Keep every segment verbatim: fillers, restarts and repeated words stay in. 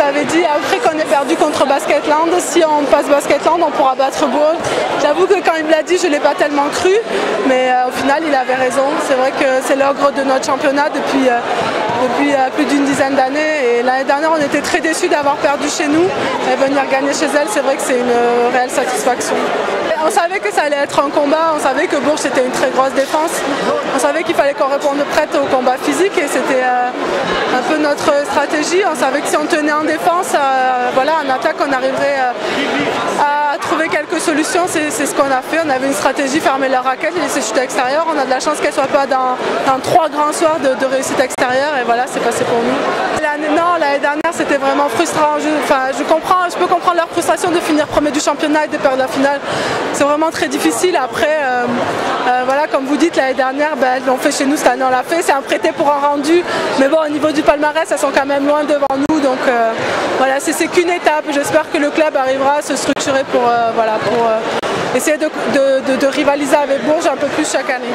avait dit après qu'on ait perdu contre Basketland, si on passe Basketland, on pourra battre Bourg. J'avoue que quand il me l'a dit, je ne l'ai pas tellement cru, mais euh, au final, il avait raison. C'est vrai que c'est l'ogre de notre championnat depuis, euh, depuis euh, plus d'une dizaine d'années. Et l'année dernière, on était très déçus d'avoir perdu chez nous. Et venir gagner chez elle, c'est vrai que c'est une euh, réelle satisfaction. On savait que ça allait être un combat, on savait que Bourges c'était une très grosse défense, on savait qu'il fallait qu'on réponde prête au combat physique et c'était euh, un peu notre stratégie. On savait que si on tenait en défense, euh, voilà, en attaque on arriverait euh, à trouver quelques solutions, c'est ce qu'on a fait. On avait une stratégie, fermer la raquette, laisser chuter extérieur. On a de la chance qu'elle ne soit pas dans, dans trois grands soirs de, de réussite extérieure et voilà, c'est passé pour nous. Non, l'année dernière c'était vraiment frustrant. Je, enfin, je, comprends, je peux comprendre leur frustration de finir premier du championnat et de perdre la finale. C'est vraiment très difficile. Après, euh, euh, voilà, comme vous dites, l'année dernière, ben, elles l'ont fait chez nous, cette année on l'a fait. C'est un prêté pour un rendu. Mais bon, au niveau du palmarès, elles sont quand même loin devant nous. Donc euh, voilà, c'est qu'une étape. J'espère que le club arrivera à se structurer pour, euh, voilà, pour euh, essayer de, de, de, de rivaliser avec Bourges un peu plus chaque année.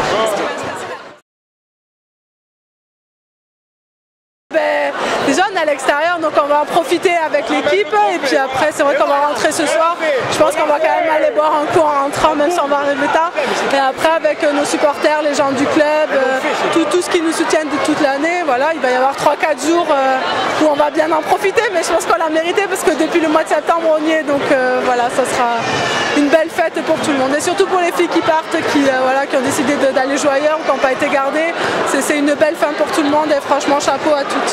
Déjà on est à l'extérieur, donc on va en profiter avec l'équipe et puis après c'est vrai qu'on va rentrer ce soir. Je pense qu'on va quand même aller boire un coup en rentrant, même si on va arriver tard. Et après avec nos supporters, les gens du club, tout, tout ce qui nous soutiennent de toute l'année, voilà, il va y avoir trois quatre jours où on va bien en profiter, mais je pense qu'on l'a mérité parce que depuis le mois de septembre on y est, donc euh, voilà, ça sera une belle fête pour tout le monde. Et surtout pour les filles qui partent, qui, euh, voilà, qui ont décidé d'aller jouer ailleurs, qui n'ont pas été gardées. C'est une belle fin pour tout le monde et franchement chapeau à toutes.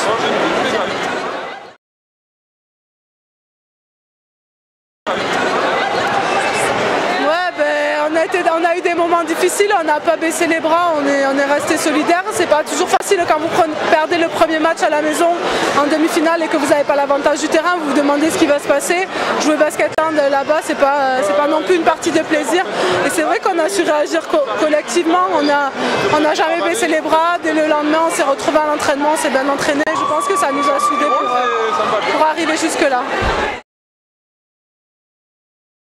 On a eu des moments difficiles, on n'a pas baissé les bras, on est, on est resté solidaires. C'est pas toujours facile quand vous prenez, perdez le premier match à la maison en demi-finale et que vous n'avez pas l'avantage du terrain, vous vous demandez ce qui va se passer. Jouer Basketland là-bas, c'est pas, c'est pas non plus une partie de plaisir. Et c'est vrai qu'on a su réagir co collectivement, on n'a on a jamais baissé les bras. Dès le lendemain, on s'est retrouvé à l'entraînement, on s'est bien entraîné. Je pense que ça nous a soudés pour, pour arriver jusque-là.